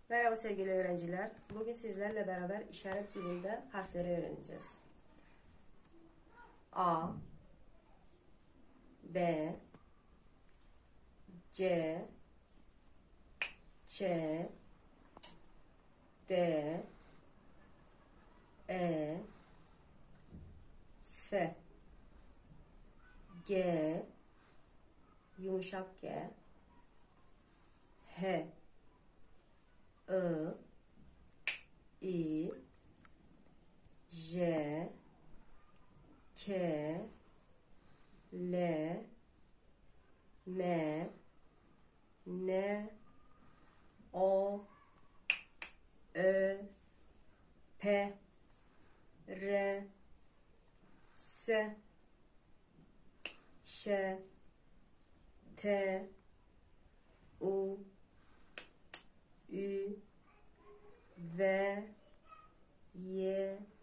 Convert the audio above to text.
Merhaba sevgili öğrenciler. Bugün sizlerle beraber işaret dilinde harfleri öğreneceğiz. A, B, C, Ç, D, E, F, G, yumuşak G, H, I, J, K, L, M, N, O, Ö, P, R, S, Ş, T, U, Ü, V, Y,